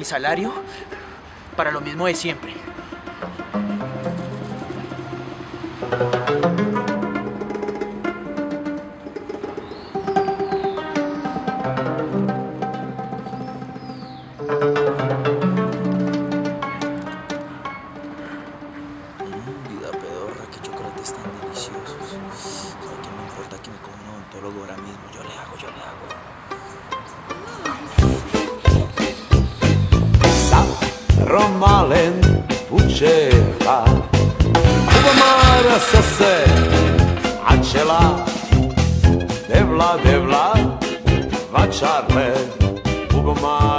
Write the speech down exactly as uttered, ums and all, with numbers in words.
mi salario para lo mismo de siempre. Vida pedorra, qué chocolates tan deliciosos. ¿Sabes qué me importa que me coma un odontólogo ahora mismo? Yo le hago, yo le hago. Romalen uceva Ubamara sase Acela Devla devla Vačarle Ubamara